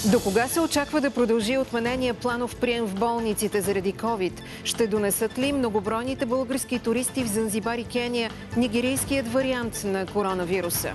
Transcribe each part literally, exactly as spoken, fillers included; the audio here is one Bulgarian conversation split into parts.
До кога се очаква да продължи отменения планов прием в болниците заради ковид? Ще донесат ли многобройните български туристи в Занзибар и Кения нигерийският вариант на коронавируса?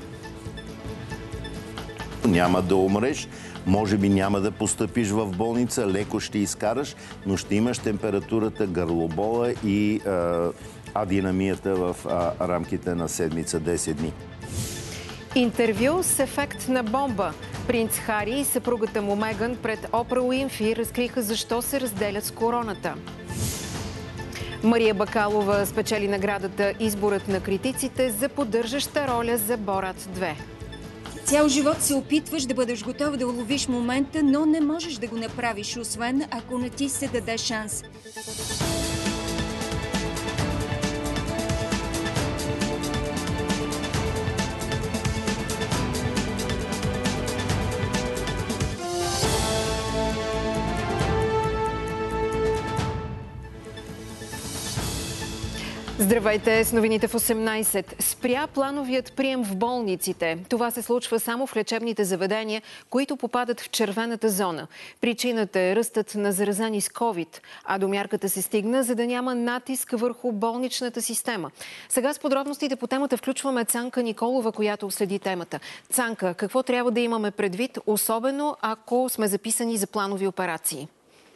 Няма да умреш, може би няма да постъпиш в болница, леко ще изкараш, но ще имаш температурата, гърлобола и а, адинамията в а, рамките на седмица-десет дни. Интервю с ефект на бомба. Принц Хари и съпругата му Меган пред Опра Уинфри разкриха защо се разделят с короната. Мария Бакалова спечели наградата "Изборът на критиците" за поддържаща роля за Борат две. Цял живот се опитваш да бъдеш готов да уловиш момента, но не можеш да го направиш, освен ако не ти се даде шанс. Здравейте с новините в осемнайсет. Спря плановият прием в болниците. Това се случва само в лечебните заведения, които попадат в червената зона. Причината е ръстът на заразени с ковид, а до мярката се стигна, за да няма натиск върху болничната система. Сега с подробностите по темата включваме Цанка Николова, която следи темата. Цанка, какво трябва да имаме предвид, особено ако сме записани за планови операции?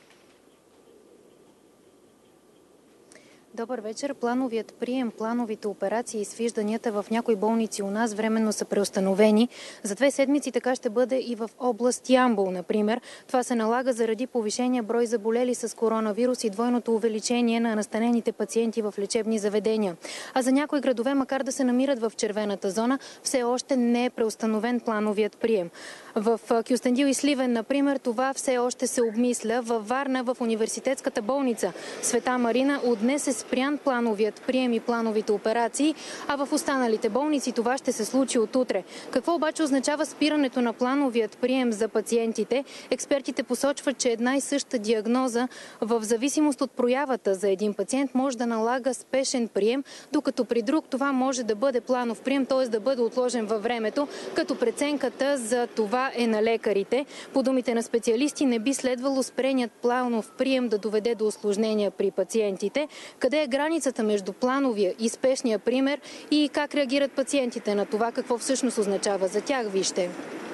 Добър вечер. Плановият прием, плановите операции и свижданията в някои болници у нас временно са преустановени. За две седмици така ще бъде и в област Ямбол, например. Това се налага заради повишения брой заболели с коронавирус и двойното увеличение на настанените пациенти в лечебни заведения. А за някои градове, макар да се намират в червената зона, все още не е преустановен плановият прием. В Кюстендил и Сливен, например, това все още се обмисля. Във Варна, в университетската болница Света Марина, от днес е спрян плановият прием и плановите операции, а в останалите болници това ще се случи от утре. Какво обаче означава спирането на плановият прием за пациентите? Експертите посочват, че една и съща диагноза в зависимост от проявата за един пациент може да налага спешен прием, докато при друг това може да бъде планов прием, т.е. да бъде отложен във времето, като преценката за това е на лекарите. По думите на специалисти, не би следвало спреният планов прием да доведе до усложнения при пациентите. Къде е границата между плановия и спешния пример и как реагират пациентите на това, какво всъщност означава за тях? Вижте.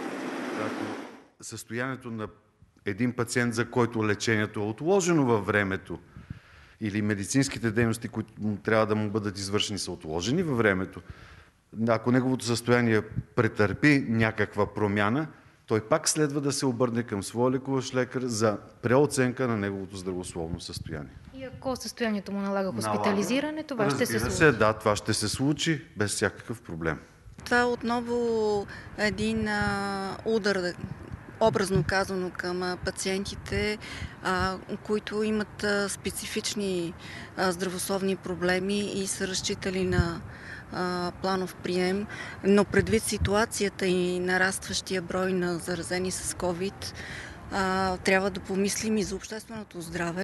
Състоянието на един пациент, за който лечението е отложено във времето, или медицинските дейности, които трябва да му бъдат извършени, са отложени във времето, ако неговото състояние претърпи някаква промяна, той пак следва да се обърне към своя лекуващ лекар за преоценка на неговото здравословно състояние. И ако състоянието му налага хоспитализиране, това Разбира ще се случи? се, да, това ще се случи без всякакъв проблем. Това е отново един а, удар, образно казано, към пациентите, а, които имат а, специфични а, здравословни проблеми и са разчитали на а, планов прием, но предвид ситуацията и нарастващия брой на заразени с ковид, а, трябва да помислим и за общественото здраве.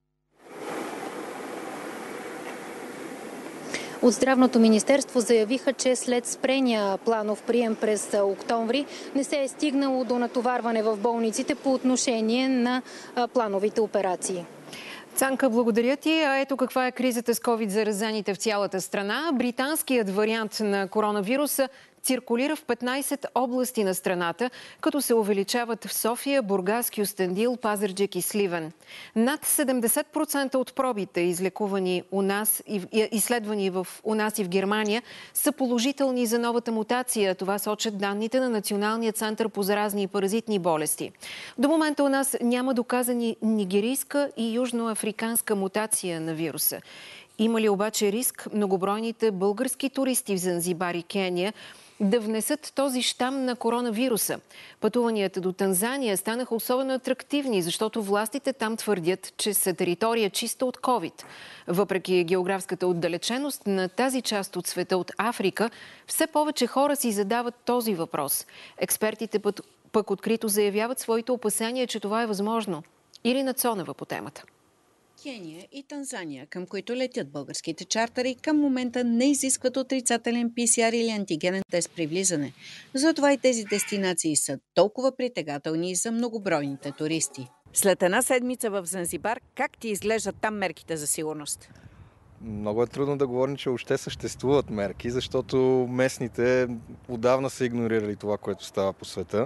От Здравното министерство заявиха, че след спрения планов прием през октомври не се е стигнало до натоварване в болниците по отношение на плановите операции. Цанка, благодаря ти. А ето каква е кризата с ковид заразените в цялата страна. Британският вариант на коронавируса циркулира в петнайсет области на страната, като се увеличават в София, Бургас, Кюстендил, Пазарджик и Сливен. Над седемдесет процента от пробите, излекувани у нас и изследвани в у нас и в Германия, са положителни за новата мутация. Това сочат данните на Националния център по заразни и паразитни болести. До момента у нас няма доказани нигерийска и южноафриканска мутация на вируса. Има ли обаче риск многобройните български туристи в Занзибар и Кения да внесат този щам на коронавируса? Пътуванията до Танзания станаха особено атрактивни, защото властите там твърдят, че са територия чиста от ковид. Въпреки географската отдалеченост на тази част от света от Африка, все повече хора си задават този въпрос. Експертите пък, пък открито заявяват своите опасения, че това е възможно. Ирина Цонева по темата. Кения и Танзания, към които летят българските чартери, към момента не изискват отрицателен пи си ар или антигенен тест при влизане. Затова и тези дестинации са толкова притегателни за многобройните туристи. След една седмица в Занзибар, как ти изглеждат там мерките за сигурност? Много е трудно да говорим, че още съществуват мерки, защото местните отдавна са игнорирали това, което става по света.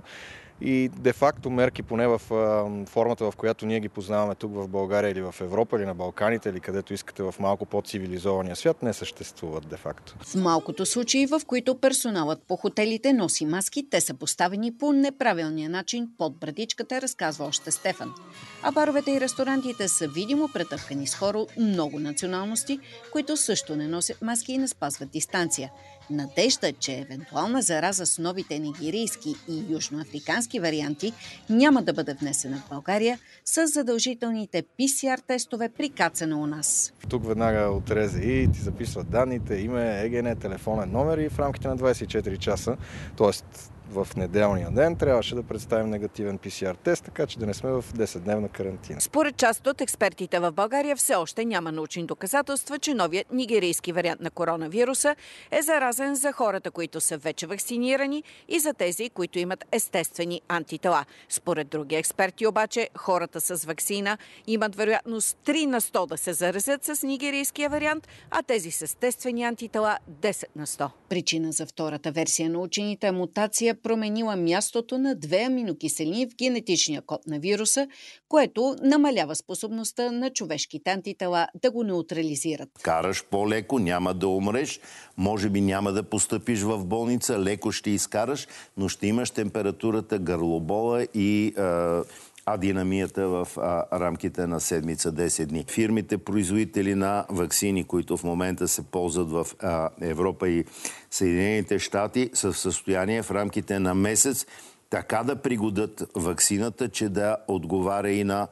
И де-факто мерки, поне в формата, в която ние ги познаваме тук в България или в Европа, или на Балканите, или където искате в малко по-цивилизования свят, не съществуват де-факто. В малкото случаи, в които персоналът по хотелите носи маски, те са поставени по неправилния начин под брадичката, разказва още Стефан. А баровете и ресторантите са видимо претъпкани с хора много националности, които също не носят маски и не спазват дистанция. Надежда, че евентуална зараза с новите нигерийски и южноафрикански варианти няма да бъде внесена в България с задължителните пи си ар тестове при кацане у нас. Тук веднага от РЗИ ти записват данните, име, ЕГН, телефонен номер и в рамките на двадесет и четири часа, т.е. в неделния ден трябваше да представим негативен пи си ар тест, така че да не сме в десетдневна карантина. Според част от експертите в България все още няма научни доказателства, че новият нигерийски вариант на коронавируса е заразен за хората, които са вече вакцинирани и за тези, които имат естествени антитела. Според други експерти обаче, хората с вакцина имат вероятност три на сто да се заразят с нигерийския вариант, а тези с естествени антитела десет на сто. Причина за втората версия на учените е мутация, променила мястото на две аминокиселини в генетичния код на вируса, което намалява способността на човешките антитела да го неутрализират. Караш по-леко, няма да умреш, може би няма да постъпиш в болница, леко ще изкараш, но ще имаш температурата, гърлобола и е, адинамията в а, рамките на седмица-десет дни. Фирмите, производители на ваксини, които в момента се ползват в а, Европа и Съединените щати, са в състояние в рамките на месец така да пригодят ваксината, че да отговаря и на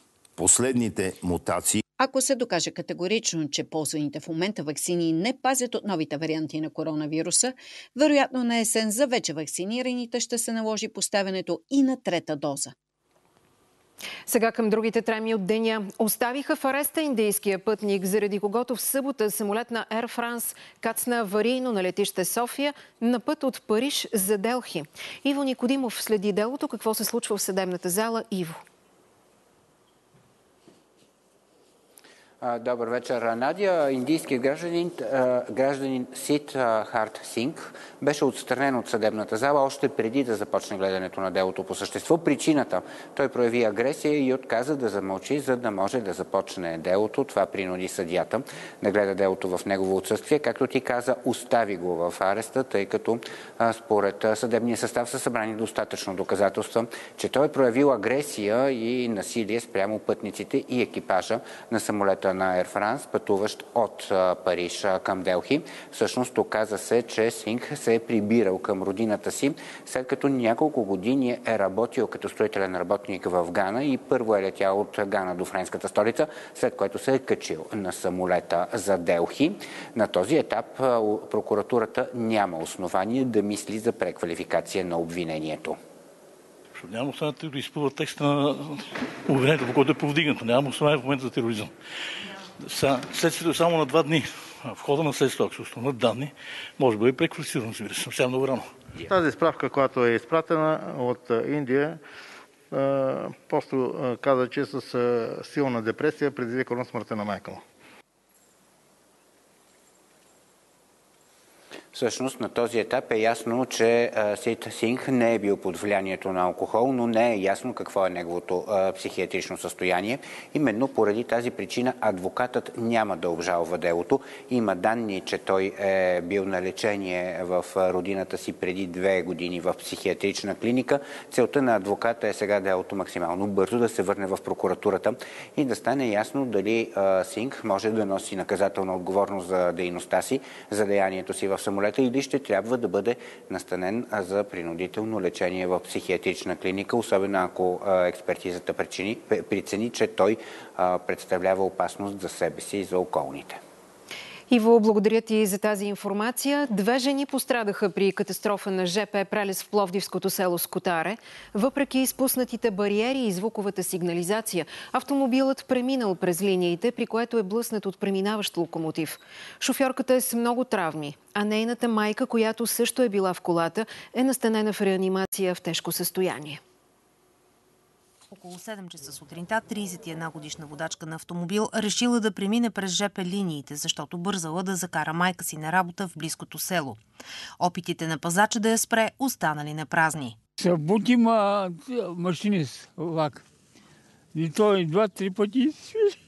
последните мутации. Ако се докаже категорично, че ползваните в момента ваксини не пазят от новите варианти на коронавируса, вероятно на есен за вече вакцинираните ще се наложи поставянето и на трета доза. Сега към другите теми от деня. Оставиха в ареста индийския пътник, заради когото в събота самолет на Air France кацна аварийно на летище София на път от Париж за Делхи. Иво Никодимов следи делото. Какво се случва в съдебната зала? Иво. Добър вечер, Надя. Индийският гражданин, гражданин Сид Харт Синг беше отстранен от съдебната зала още преди да започне гледането на делото по същество. Причината: той прояви агресия и отказа да замълчи, за да може да започне делото. Това принуди съдията да гледа делото в негово отсъствие. Както ти каза, остави го в ареста, тъй като според съдебния състав са събрани достатъчно доказателства, че той е проявил агресия и насилие спрямо пътниците и екипажа на самолета на Air France, пътуващ от Париж към Делхи. Всъщност оказа се, че Синг се е прибирал към родината си, след като няколко години е работил като строителен работник в Гана и първо е летял от Гана до френската столица, след което се е качил на самолета за Делхи. На този етап прокуратурата няма основание да мисли за преквалификация на обвинението. Няма основание да изпълва текста на обвинението, по който е повдигнато. Няма основание в момента за тероризъм. Следствието е само на два дни. В хода на следствието, ако се установят данни, може да бъде преквалифицирано, разбира се. Сега много рано. Тази справка, която е изпратена от Индия, просто каза, че с силна депресия предизвикана смъртта на майка му. Всъщност на този етап е ясно, че Сид Синг не е бил под влиянието на алкохол, но не е ясно какво е неговото а, психиатрично състояние. Именно поради тази причина адвокатът няма да обжалва делото. Има данни, че той е бил на лечение в родината си преди две години в психиатрична клиника. Целта на адвоката е сега делото максимално бързо да се върне в прокуратурата и да стане ясно дали а, Синг може да носи наказателна отговорност за дейността си, за деянието си в самолета, или ще трябва да бъде настанен за принудително лечение в психиатрична клиника, особено ако експертизата прецени, че той представлява опасност за себе си и за околните. Иво, благодаря ти за тази информация. Две жени пострадаха при катастрофа на ЖП прелез в пловдивското село Скотаре. Въпреки изпуснатите бариери и звуковата сигнализация, автомобилът преминал през линиите, при което е блъснат от преминаващ локомотив. Шофьорката е с много травми, а нейната майка, която също е била в колата, е настанена в реанимация в тежко състояние. Около седем часа сутринта тридесет и една годишна водачка на автомобил решила да премине през ЖП линиите, защото бързала да закара майка си на работа в близкото село. Опитите на пазача да я спре останали напразни. Събути ма машинист влак. И той два-три пъти свири.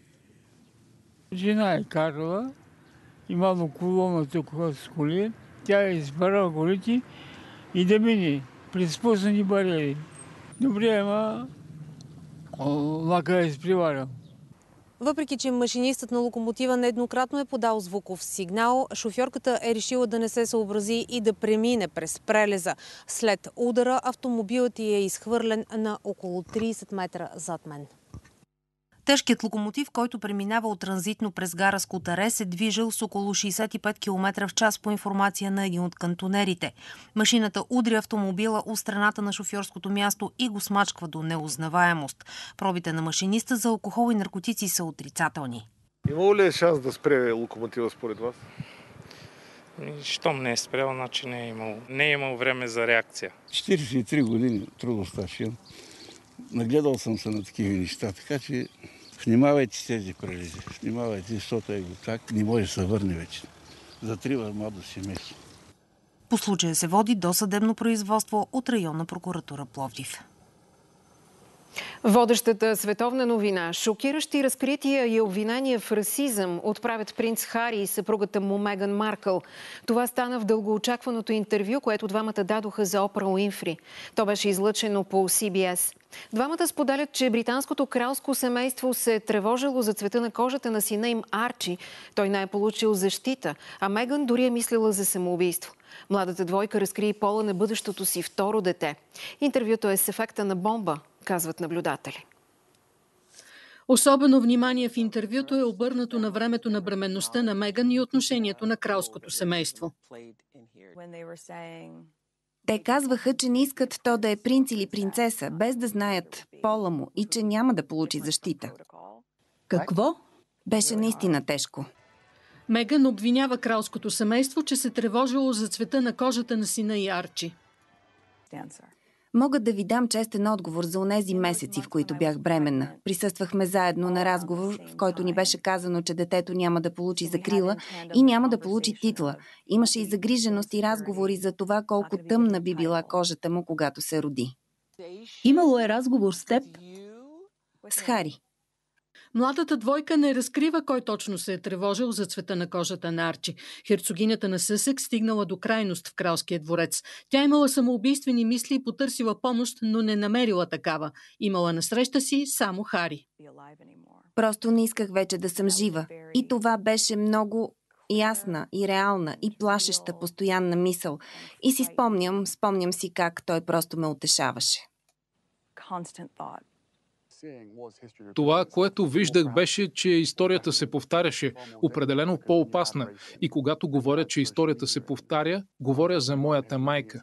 Жена е карала, имало колона тук с коли. Тя е избрала колите и да мине при спуснати бариери. Добре, ама влака е изпреварил. Въпреки че машинистът на локомотива нееднократно е подал звуков сигнал, шофьорката е решила да не се съобрази и да премине през прелеза. След удара автомобилът ѝ е изхвърлен на около тридесет метра зад мен. Тежкият локомотив, който преминава от транзитно през гара Скотаре, се движил с около шейсет и пет километра в час по информация на един от кантонерите. Машината удря автомобила от страната на шофьорското място и го смачква до неузнаваемост. Пробите на машиниста за алкохол и наркотици са отрицателни. Имало ли е шанс да спре локомотива според вас? Щом не е спрял, значи не е имало. Не е имало време за реакция. четиридесет и три години трудов стаж имам. Нагледал съм се на такива неща, така че внимавайте с тези прелези. Внимавайте, защото е так не може да се върне вече. Затрива младо семейство. По случая се води досъдебно производство от районна прокуратура Пловдив. Водещата световна новина. Шокиращи разкрития и обвинения в расизъм отправят принц Хари и съпругата му Меган Маркъл. Това стана в дългоочакваното интервю, което двамата дадоха за Опра Уинфри. То беше излъчено по Си Би Ес. Двамата споделят, че британското кралско семейство се е тревожило за цвета на кожата на сина им Арчи. Той не е получил защита, а Меган дори е мислила за самоубийство. Младата двойка разкри и пола на бъдещото си второ дете. Интервюто е с ефекта на бомба, казват наблюдатели. Особено внимание в интервюто е обърнато на времето на бременността на Меган и отношението на кралското семейство. Те казваха, че не искат то да е принц или принцеса, без да знаят пола му и че няма да получи защита. Какво? Беше наистина тежко. Меган обвинява кралското семейство, че се тревожило за цвета на кожата на сина и Арчи. Мога да ви дам честен отговор за онези месеци, в които бях бременна. Присъствахме заедно на разговор, в който ни беше казано, че детето няма да получи закрила и няма да получи титла. Имаше и загриженост и разговори за това колко тъмна би била кожата му, когато се роди. Имало е разговор с теб? С Хари. Младата двойка не разкрива кой точно се е тревожил за цвета на кожата на Арчи. Херцогинята на Съсекс стигнала до крайност в кралския дворец. Тя имала самоубийствени мисли и потърсила помощ, но не намерила такава. Имала насреща си само Хари. Просто не исках вече да съм жива. И това беше много ясна и реална и плашеща постоянна мисъл. И си спомням, спомням си как той просто ме утешаваше. Това, което виждах, беше, че историята се повтаряше, определено по-опасна. И когато говоря, че историята се повтаря, говоря за моята майка.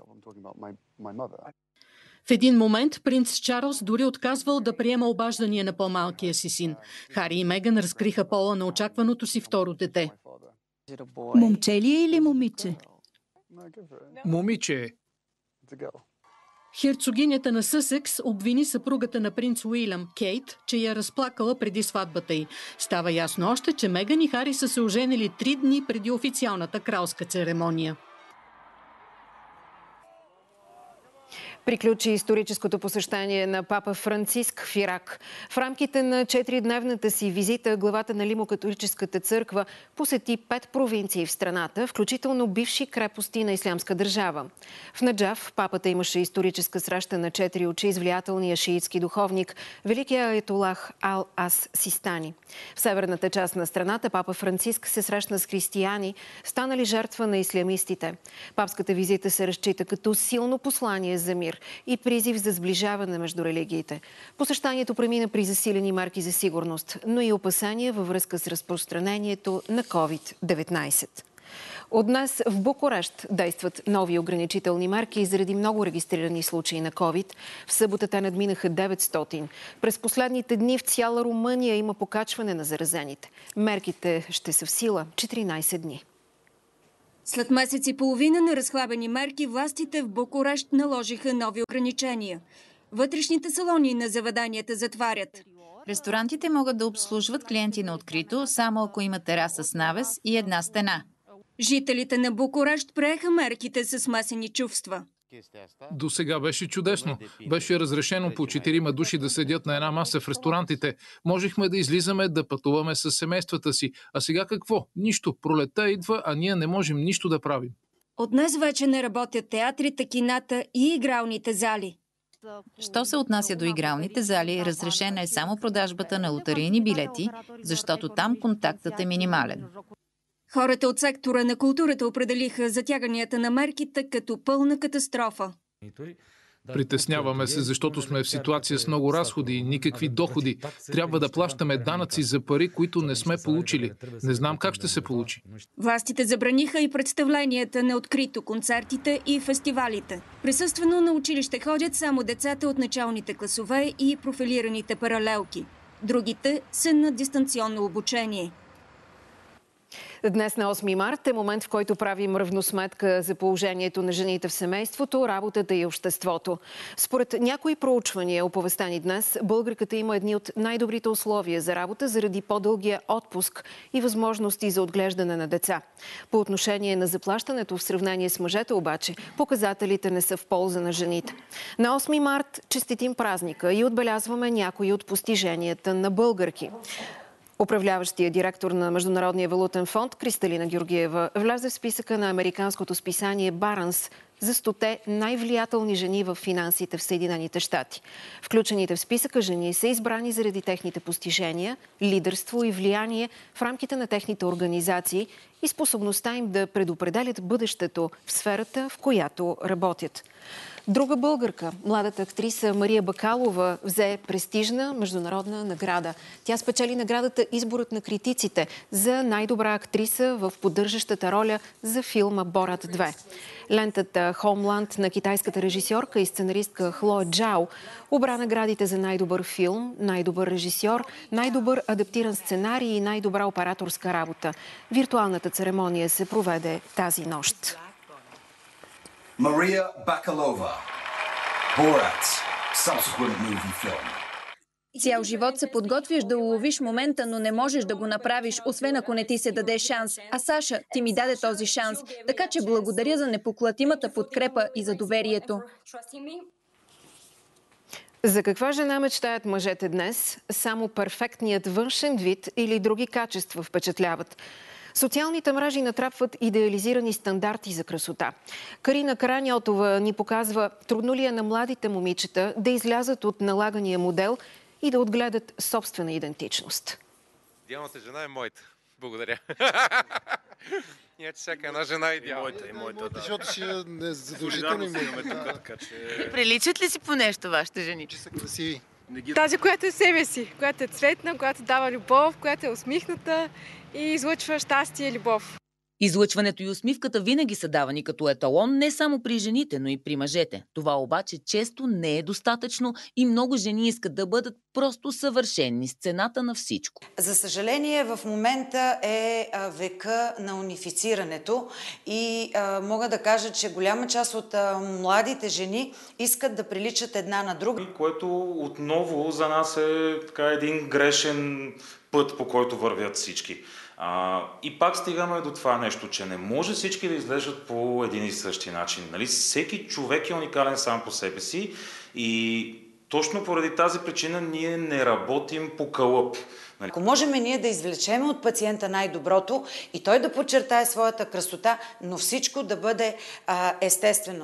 В един момент принц Чарлз дори отказвал да приема обаждания на по-малкия си син. Хари и Меган разкриха пола на очакваното си второ дете. Момче ли е или момиче? Момиче е. Херцогинята на Съсекс обвини съпругата на принц Уилям, Кейт, че я разплакала преди сватбата й. Става ясно още, че Меган и Хари са се оженили три дни преди официалната кралска церемония. Приключи историческото посещение на папа Франциск в Ирак. В рамките на четиридневната си визита главата на Римокатолическата църква посети пет провинции в страната, включително бивши крепости на Ислямска държава. В Наджаф папата имаше историческа среща на четири очи с влиятелния шиитски духовник великия аятолах Ал-Ас Систани. В северната част на страната папа Франциск се срещна с християни, станали жертва на ислямистите. Папската визита се разчита като силно послание за мир. мир и призив за сближаване между религиите. Посещанието премина при засилени мерки за сигурност, но и опасания във връзка с разпространението на ковид деветнайсет. От днес в Букурещ действат нови ограничителни мерки заради много регистрирани случаи на ковид. В събота те надминаха деветстотин. През последните дни в цяла Румъния има покачване на заразените. Мерките ще са в сила четиринайсет дни. След месец и половина на разхлабени мерки, властите в Букурещ наложиха нови ограничения. Вътрешните салони на заведенията затварят. Ресторантите могат да обслужват клиенти на открито, само ако има тераса с навес и една стена. Жителите на Букурещ приеха мерките със смесени чувства. До сега беше чудесно. Беше разрешено по четирима души да седят на една маса в ресторантите. Можехме да излизаме, да пътуваме с семействата си. А сега какво? Нищо. Пролетта идва, а ние не можем нищо да правим. От днес вече не работят театрите, кината и игралните зали. Що се отнася до игралните зали, разрешена е само продажбата на лотарийни билети, защото там контактът е минимален. Хората от сектора на културата определиха затяганията на мерките като пълна катастрофа. Притесняваме се, защото сме в ситуация с много разходи и никакви доходи. Трябва да плащаме данъци за пари, които не сме получили. Не знам как ще се получи. Властите забраниха и представленията на открито, концертите и фестивалите. Присъствено на училище ходят само децата от началните класове и профилираните паралелки. Другите са на дистанционно обучение. Днес на осми март е момент, в който правим равносметка за положението на жените в семейството, работата и обществото. Според някои проучвания, оповестани днес, българката има едни от най-добрите условия за работа заради по-дългия отпуск и възможности за отглеждане на деца. По отношение на заплащането в сравнение с мъжете обаче, показателите не са в полза на жените. На осми март честитим празника и отбелязваме някои от постиженията на българки. Управляващия директор на Международния валутен фонд Кристалина Георгиева влезе в списъка на американското списание Барнс за стоте най-влиятелни жени в финансите в Съединените щати. Включените в списъка жени са избрани заради техните постижения, лидерство и влияние в рамките на техните организации и способността им да предопределят бъдещето в сферата, в която работят. Друга българка, младата актриса Мария Бакалова, взе престижна международна награда. Тя спечели наградата "Изборът на критиците" за най-добра актриса в поддържащата роля за филма "Борат две". Лентата "Хоумланд" на китайската режисьорка и сценаристка Хлоя Джао обра наградите за най-добър филм, най-добър режисьор, най-добър адаптиран сценарий и най-добра операторска работа. Виртуалната церемония се проведе тази нощ. Maria Bakalova, Borat, subsequent movie film. Цял живот се подготвяш да уловиш момента, но не можеш да го направиш, освен ако не ти се даде шанс. А Саша, ти ми даде този шанс. Така че благодаря за непоклатимата подкрепа и за доверието. За каква жена мечтаят мъжете днес? Само перфектният външен вид или други качества впечатляват? Социалните мрежи натрапват идеализирани стандарти за красота. Карина Караньотова ни показва трудно ли е на младите момичета да излязат от налагания модел и да отгледат собствена идентичност. Идеалната жена е моята. Благодаря. Ние, че всяка една жена е идеална. И моята, да. Защото си не задължително имаме тук, така че... Приличат ли си по нещо вашите жени? Че са красиви. Тази, която е себе си, която е цветна, която дава любов, която е усмихната и излъчва щастие и любов. Излъчването и усмивката винаги са давани като еталон не само при жените, но и при мъжете. Това обаче често не е достатъчно и много жени искат да бъдат просто съвършени с цената на всичко. За съжаление, в момента е века на унифицирането и а, мога да кажа, че голяма част от а, младите жени искат да приличат една на друга. Което отново за нас е така един грешен път, по който вървят всички. А, и пак стигаме до това нещо, че не може всички да изглеждат по един и същи начин. Нали? Всеки човек е уникален сам по себе си и точно поради тази причина ние не работим по кълъп. Нали? Ако можем ние да извлечем от пациента най-доброто и той да подчертае своята красота, но всичко да бъде а, естествено.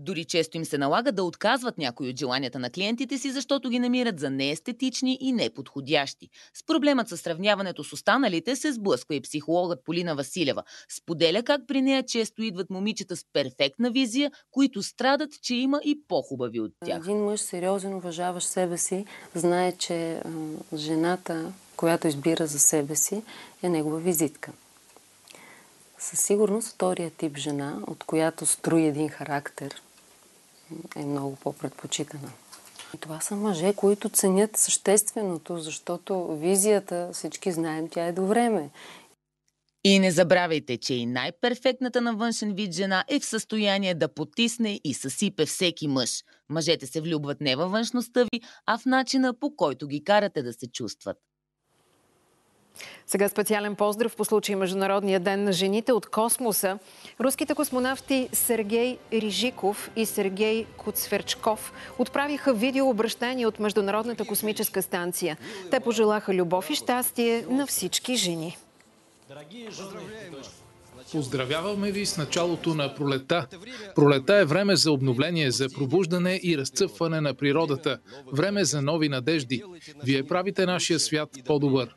Дори често им се налага да отказват някои от желанията на клиентите си, защото ги намират за неестетични и неподходящи. С проблемът със сравняването с останалите се сблъсква и психологът Полина Василева. Споделя как при нея често идват момичета с перфектна визия, които страдат, че има и по-хубави от тях. Един мъж, сериозен, уважаващ себе си, знае, че а, жената, която избира за себе си, е негова визитка. Със сигурност втория тип жена, от която строи един характер, е много по-предпочитана. И това са мъже, които ценят същественото, защото визията, всички знаем, тя е до време. И не забравяйте, че и най-перфектната на външен вид жена е в състояние да потисне и съсипе всеки мъж. Мъжете се влюбват не във външността ви, а в начина, по който ги карате да се чувстват. Сега специален поздрав по случай Международния ден на жените от космоса. Руските космонавти Сергей Рижиков и Сергей Куцверчков отправиха видеообращение от Международната космическа станция. Те пожелаха любов и щастие на всички жени. Поздравяваме ви с началото на пролета. Пролета е време за обновление, за пробуждане и разцъфване на природата. Време за нови надежди. Вие правите нашия свят по-добър.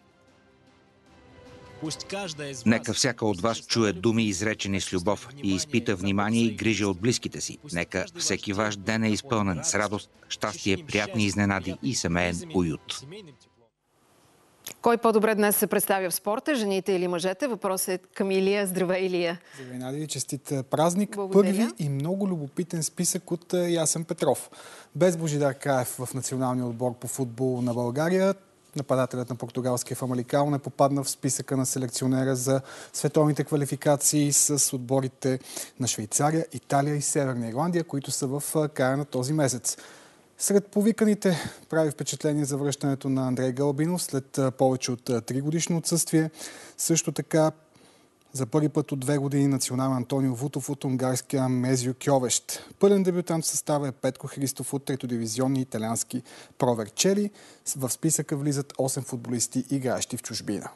Нека всяка от вас чуе думи, изречени с любов и изпита внимание и грижа от близките си. Нека всеки ваш ден е изпълнен с радост, щастие, приятни изненади и семеен уют. Кой по-добре днес се представя в спорта, жените или мъжете? Въпросът е към Илия. Здравей, Илия. Здравей, Надя. Честит празник. Благодаря. Първи и много любопитен списък от Ясен Петров. Без Божидар Краев в националния отбор по футбол на България, нападателят на португалския Фамаликао не попадна в списъка на селекционера за световните квалификации с отборите на Швейцария, Италия и Северна Ирландия, които са в края на този месец. Сред повиканите прави впечатление за връщането на Андрей Гълъбинов след повече от три годишно отсъствие. Също така за първи път от две години национален Антонио Вутов от унгарския Мезио Кьовещ. Пълен дебютант в състава е Петко Христов от третодивизионни италиански Проверчели. В списъка влизат осем футболисти, играещи в чужбина.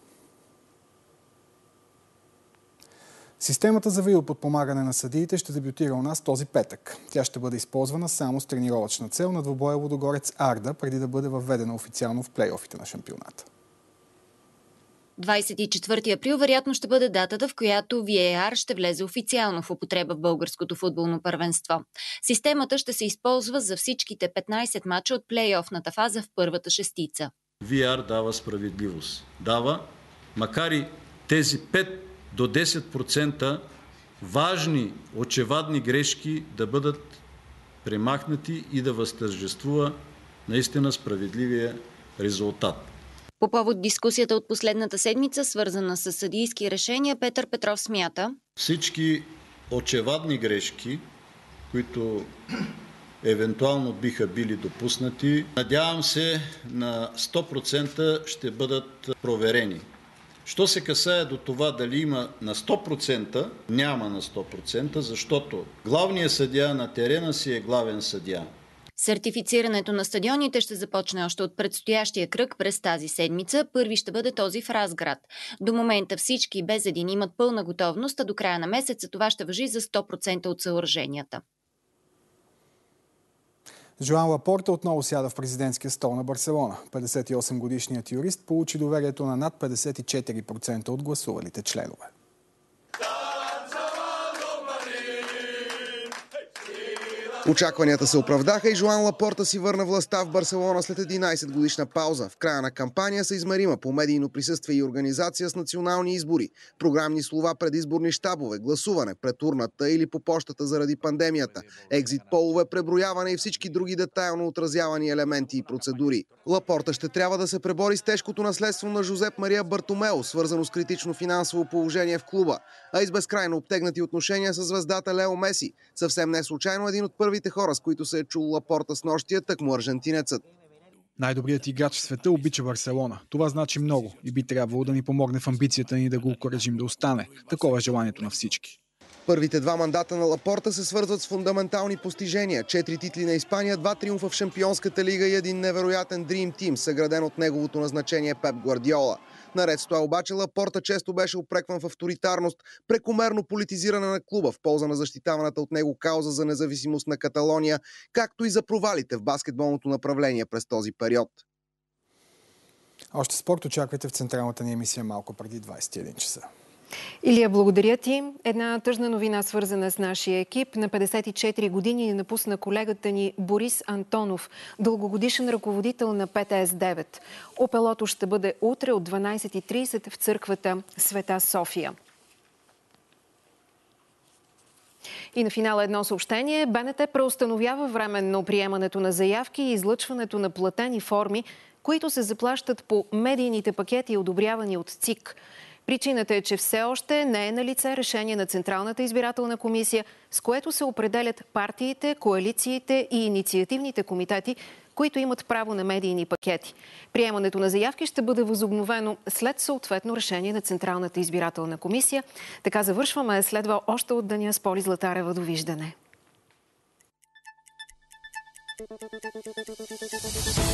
Системата за видеоподпомагане на съдиите ще дебютира у нас този петък. Тя ще бъде използвана само с тренировъчна цел на двубоя Лудогорец Арда, преди да бъде въведена официално в плейофите на шампионата. двадесет и четвърти април вероятно ще бъде датата, в която Ви Ей Ар ще влезе официално в употреба в българското футболно първенство. Системата ще се използва за всичките петнадесет мача от плейофната фаза в първата шестица. Ви Ей Ар дава справедливост. Дава, макар и тези пет до десет процента важни, очевадни грешки да бъдат премахнати и да възтържествува наистина справедливия резултат. По повод дискусията от последната седмица, свързана с съдийски решения, Петър Петров смята: всички очевадни грешки, които евентуално биха били допуснати, надявам се на сто процента ще бъдат проверени. Що се касае до това дали има на сто процента, няма на сто процента, защото главният съдия на терена си е главен съдия. Сертифицирането на стадионите ще започне още от предстоящия кръг през тази седмица. Първи ще бъде този в Разград. До момента всички без един имат пълна готовност, а до края на месеца това ще важи за сто процента от съоръженията. Жоан Лапорта отново сяда в президентския стол на Барселона. петдесет и осем годишният юрист получи доверието на над петдесет и четири процента от гласувалите членове. Очакванията се оправдаха и Жоан Лапорта си върна властта в Барселона след единадесет годишна пауза. В края на кампания са измерима по медийно присъствие и организация с национални избори, програмни слова пред изборни щабове, гласуване пред урната или по пощата заради пандемията, екзит полове, преброяване и всички други детайлно отразявани елементи и процедури. Лапорта ще трябва да се пребори с тежкото наследство на Жозеп Мария Бартомео, свързано с критично финансово положение в клуба, а и с безкрайно обтегнати отношения с звездата Лео Меси. Съвсем не случайно един от първите хора, с които се е чул Лапорта с нощия, тъкмо аржентинецът. Най-добрият играч в света обича Барселона. Това значи много и би трябвало да ни помогне в амбицията ни да го окуражим да остане. Такова е желанието на всички. Първите два мандата на Лапорта се свързват с фундаментални постижения. Четири титли на Испания, два триумфа в Шампионската лига и един невероятен Dream Team, съграден от неговото назначение Пеп Гвардиола. Наред с това обаче Лапорта често беше упрекван в авторитарност, прекомерно политизиране на клуба в полза на защитаваната от него кауза за независимост на Каталония, както и за провалите в баскетболното направление през този период. Още спорт очаквайте в централната ни емисия малко преди двадесет и един часа. Илия, благодаря ти. Една тъжна новина, свързана с нашия екип. На петдесет и четири години ни напусна колегата ни Борис Антонов, дългогодишен ръководител на Пет Ес девет. Опелото ще бъде утре от дванадесет и тридесет в църквата Света София. И на финала едно съобщение. БНТ преустановява временно приемането на заявки и излъчването на платени форми, които се заплащат по медийните пакети, одобрявани от ЦИК. Причината е, че все още не е налице решение на Централната избирателна комисия, с което се определят партиите, коалициите и инициативните комитети, които имат право на медийни пакети. Приемането на заявки ще бъде възобновено след съответно решение на Централната избирателна комисия. Така завършваме. Следва още от деня с Поли Златарева. Довиждане.